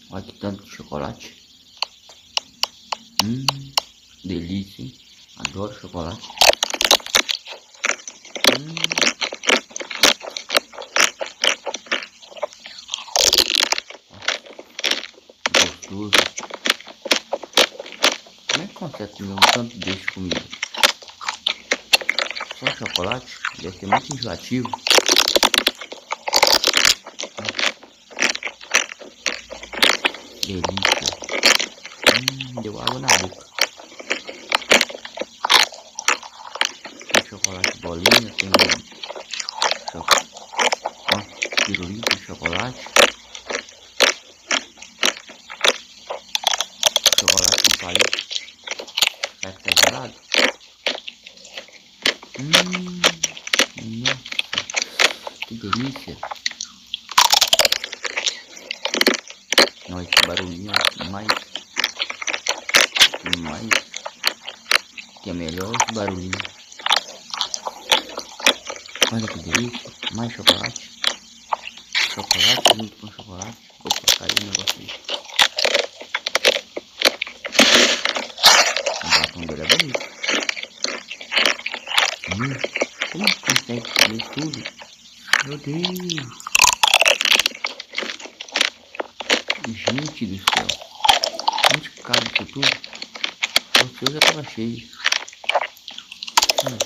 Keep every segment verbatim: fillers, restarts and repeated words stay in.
Olha que tanto de chocolate. Hum, delícia, hein? Adoro chocolate. Hum. Gostoso. Como é que consegue comer um tanto desse comida? Só chocolate? Deve ser muito enjoativo. Delícia. Hum, deu água na boca. Tem chocolate bolinha, tem cho... ó, pirulito de chocolate. Chocolate com palito. Será que tá gelado? Hum, nossa, que delícia. Olha esse barulhinho mais, mais, que é melhor esse barulhinho. Olha que delícia, mais chocolate, chocolate junto com chocolate. Opa, caiu o negócio aí. O batom dele é bonito. Hum, como que consegue comer tudo? Meu Deus. Gente do céu, onde cabe isso tudo? O seu já tava cheio. Hum.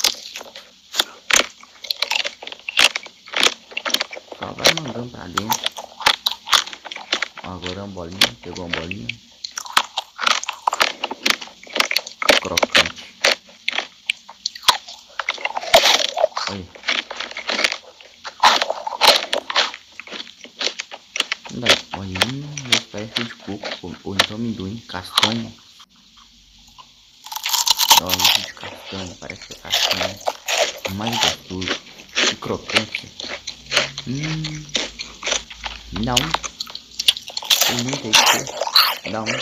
Só vai mandando pra dentro. Agora é uma bolinha, pegou uma bolinha. Crocante. Olha. Olha, hum, parece de coco, ou, ou então amendoim, castanha. Olha, isso de castanha, parece que é castanha. Mais gostoso, e crocante. Hum, dá um. Tem muito aí que dá um.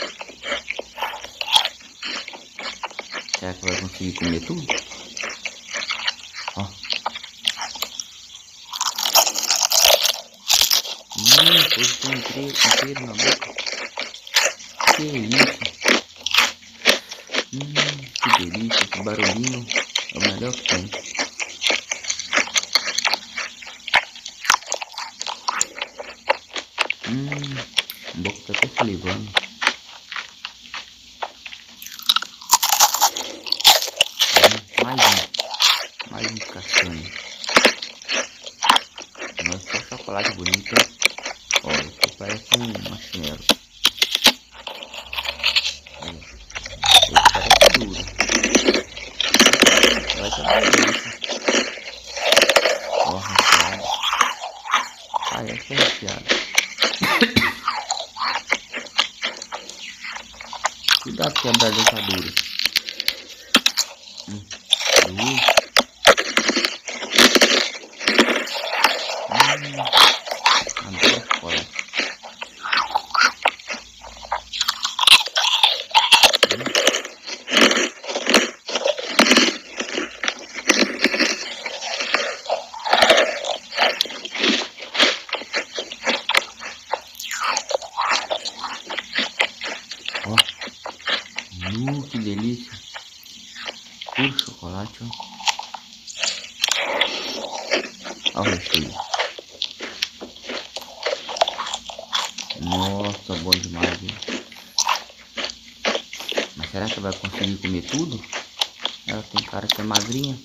Será que vai conseguir comer tudo? Ó. Hum, pôs tudo inteiro, inteiro na boca. Que isso? Hum, que delícia, esse barulhinho é o melhor que tem. Hum, a boca tá até salivando. Hum, mais um, mais um de castanha. Nossa, só chocolate bonito. Olha, isso parece um marshmallow. Olha, ele parece duro. Vai ser uma delícia. Ó, recheado. Parece que é recheado. Cuidado de quebrar a dentadura. Hum, uh. hum, adoro chocolate. Ó, uh, que delícia. Puro chocolate, ó. Olha o recheio. Nossa, bom demais, hein? Mas será que vai conseguir comer tudo? Ela tem cara que é magrinha.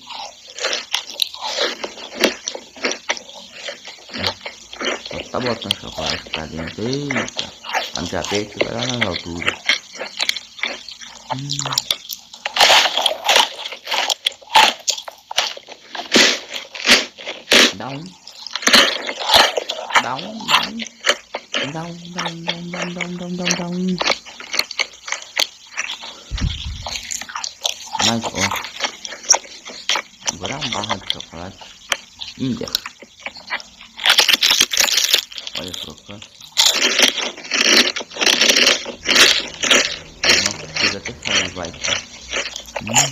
Só tá botando chocolate pra dentro. Eita, a diabetes vai lá nas alturas. Hum. Dá um. Dá um, dá um. Dá um, dá um, dá um, dá um, dá um, dá um, dá um. Mas, ó. Agora é uma barra de chocolate. Índia. Olha a crocância. Nossa, chega até sair, vai, tá? Hum.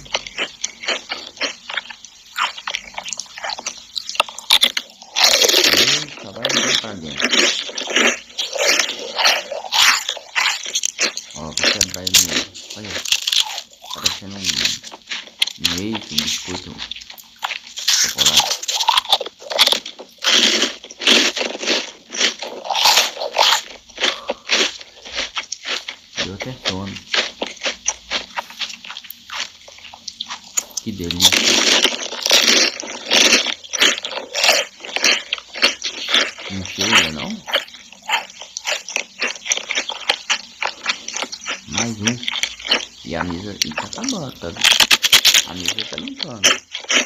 Eita, vai entrar pra dentro. quebrar ele mesmo. Olha, parecendo um leite, um biscoito, um chocolate. Deu até sono. Que delícia. Não chega não? Mais um. E a mesa aqui tá acabando, tá? A mesa tá limpando.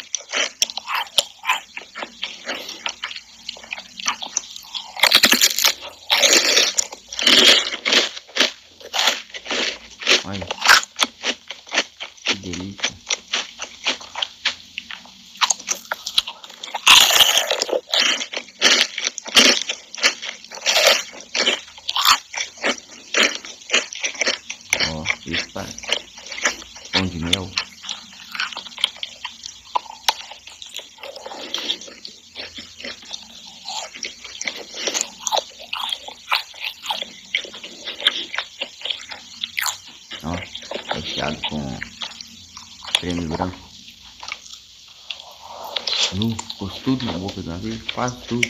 Olha. Que delícia. Ó, isso parece pão de mel. Ó, recheado com creme branco. Nu, pôs tudo na boca de uma vez, quase tudo.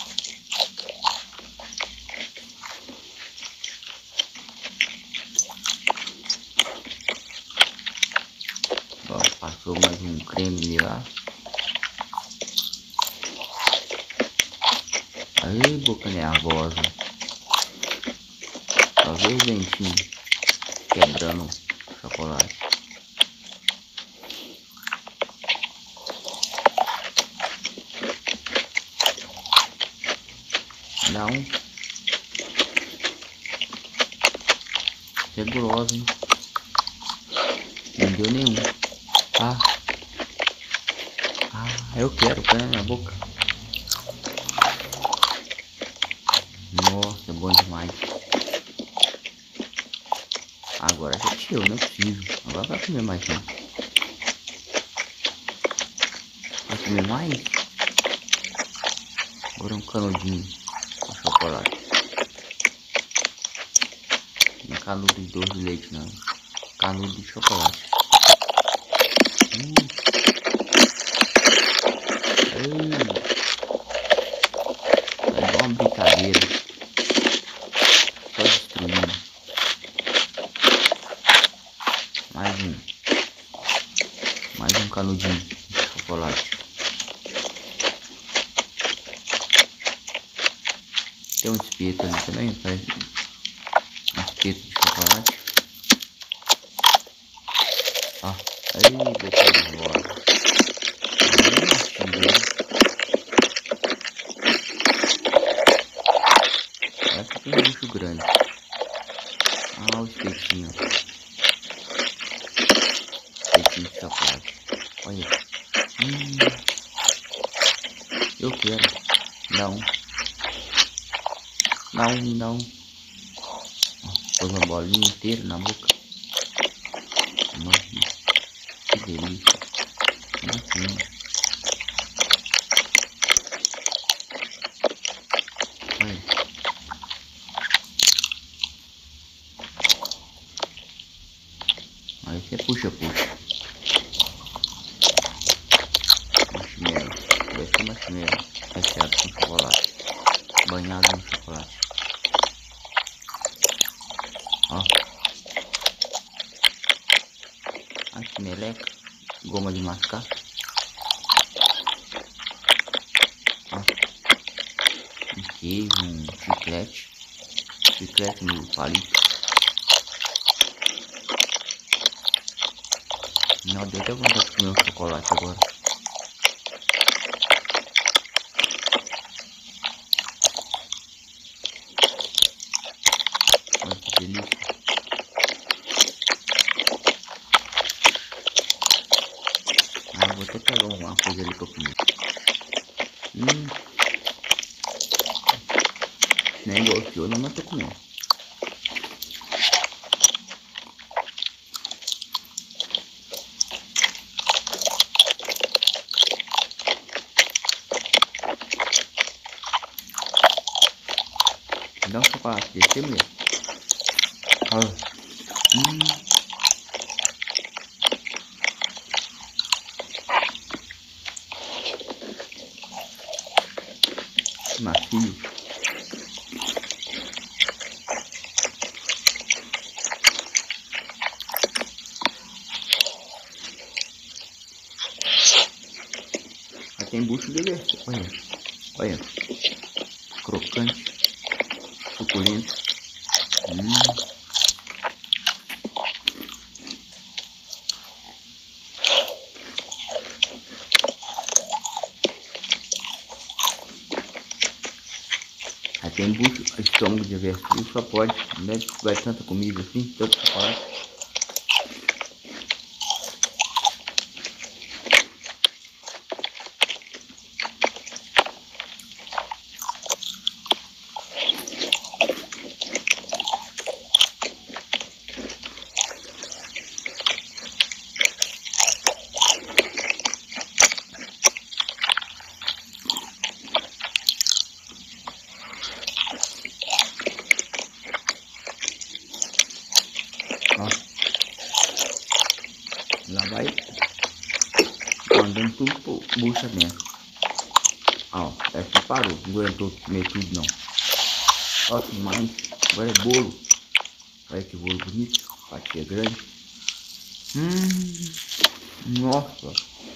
Ó, passou mais um creme lá. Aí, boca nervosa. Só vê o dentinho quebrando o chocolate. Dá um. Você é gulosa, hein? Não deu nenhum. Ah. Ah, eu quero, põe na minha boca. Nossa, é bom demais. Agora já encheu, não é possível. Agora vai comer mais não. Vai comer mais? Agora um canudinho com chocolate. Não é canudo de doce de leite não. Canudo de chocolate. Hum. É igual uma brincadeira. Só destruindo. Mais um. Mais um canudinho de chocolate. Tem um espeto ali também, parece um espeto de chocolate. Ó, aí boca nervosa. Parece que tem um bicho grande. Ah, o espetinho. Espetinho de chocolate. Olha. Hum, eu quero. Dá um. Dá um, dá um. Pôs uma bolinha inteira na boca. Nossa, que delícia. Nossa. Olha. Aí você puxa, puxa. Marshmallow. Deve ser marshmallow. Recheado com chocolate. Banhado no chocolate. Ó. Ai, que meleca. Goma de mascar. Ó. Um queijo, um chiclete. Chiclete no palito. Não, deu até vontade de comer um chocolate agora. Olha que delícia. Ah, vou até pegar uma coisa ali pra comer. Hum. Nem gostou, não, mas tô comendo. Dá um chocolate desse mesmo. Ah, Hum. Macio. Aí tem bucho de leite. Olha, olha, crocante, suculento. Hum. Aí tem bucho, estômago de avestruz, só pode, não deve vai tanta comida assim, tanto chocolate. Ó, lá vai andando tudo pro bucha dentro. Ó, essa que parou, não aguentou comer tudo não. Ó, que mais, agora é bolo. Olha que bolo bonito, fatia grande. Hum, nossa.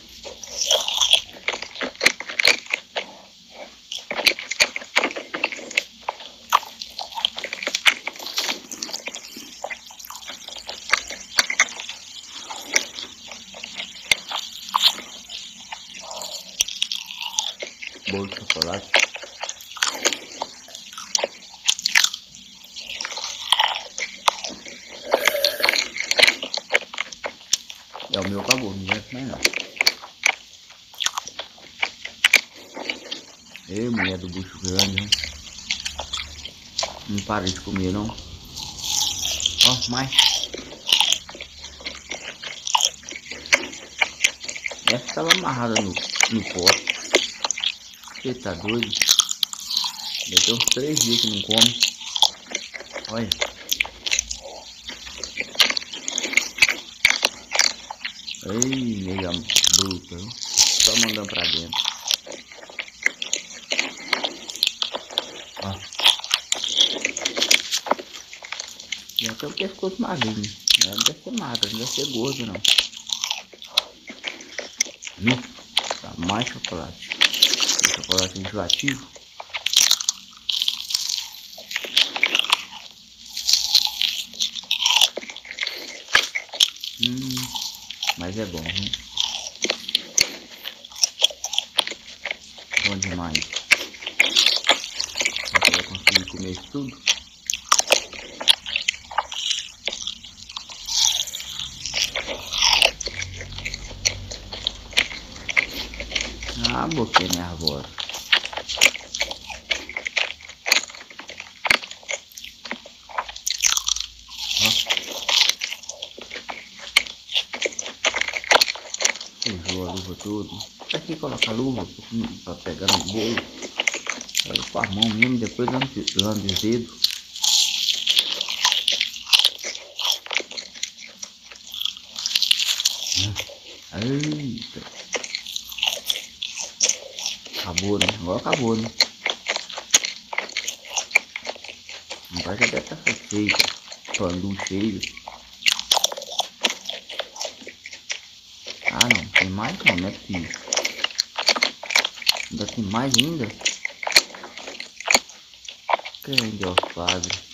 Bolo de chocolate. É o meu acabou, não vai mais não. Ei, mulher do bucho grande, hein? Não para de comer não. Ó, mais. Essa estava amarrada no, no poste. Você tá doido? Já tem uns três dias que não come. Olha. Ei, nega bruta, viu? Só mandando pra dentro. Ó. Já tem o pescoço magrinho. Não deve ser magro, não deve ser gordo não. Hum, tá mais chocolate. Chocolate enjoativo. Hum, mas é bom, hein? Bom demais. Você vai conseguir comer isso tudo? Ah, boquinha nervosa. Sujou a luva toda. Pra que colocar a luva? Pra pegar no bolo. Olha com a mão mesmo, depois lando os dedos. Eita. Acabou, né? Agora acabou, né? Agora já deve estar satisfeito. Pandu cheio. Ah, não. Tem mais? Não, não é possível. Ainda tem mais ainda? Quem Deus Padre.